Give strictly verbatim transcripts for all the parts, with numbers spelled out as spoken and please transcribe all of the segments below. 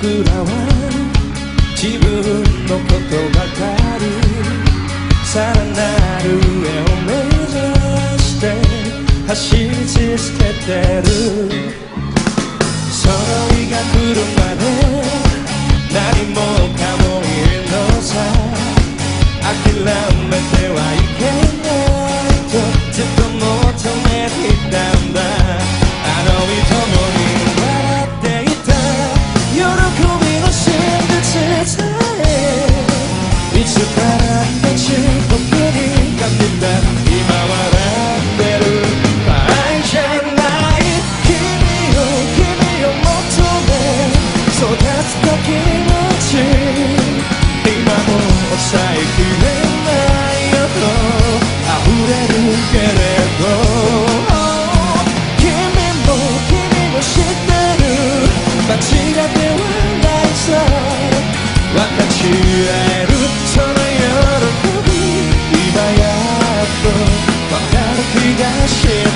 僕らは自分のことばかりさらなる上を目指して走り続けてる。その日が来るまで何もかもいいのさ。諦めてはいけないとずっと求めていたんだ。あの日共に笑っていた喜びの真実さえいつからかち僕に勝てた。今笑ってる場合じゃない。君を君を求め育った気持ち今も抑えきれないよと溢れるけれど君も君も知ってる間違ってはないさ。分かち合えるその喜び今やっと分かる気がした。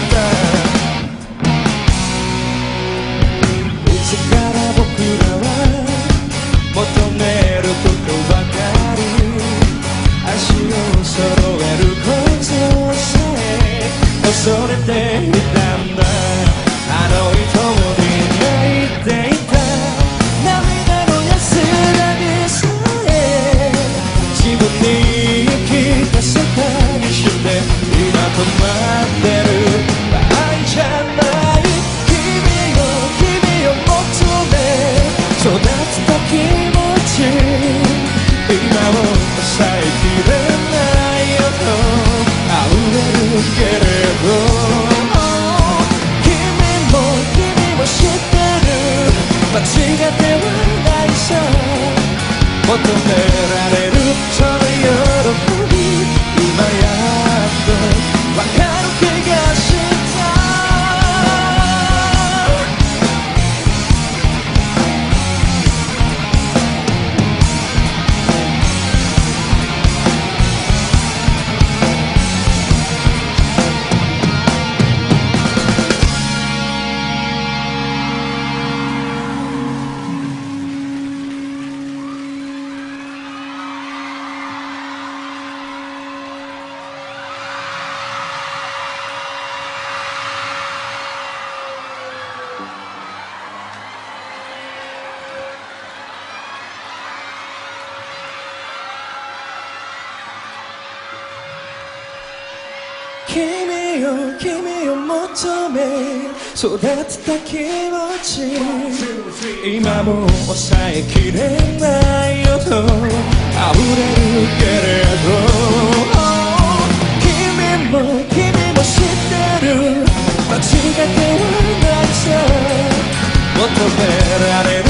いつから僕らは求めることばかり足を揃えることさえ恐れていたんだ。あの日共に泣いていた涙の安らぎさえ自分に言い聞かせたりして今止まってる場合じゃない。君を君を求め育った気持ち今を抑えきれないよと溢れるけれど君も君も知ってる間違ってはないさ。求められるその喜び今やっと分かる気がした。君を君を求め育った気持ち今も抑えきれないよと溢れるけれど君も君も知ってる間違ってはないさ。求められる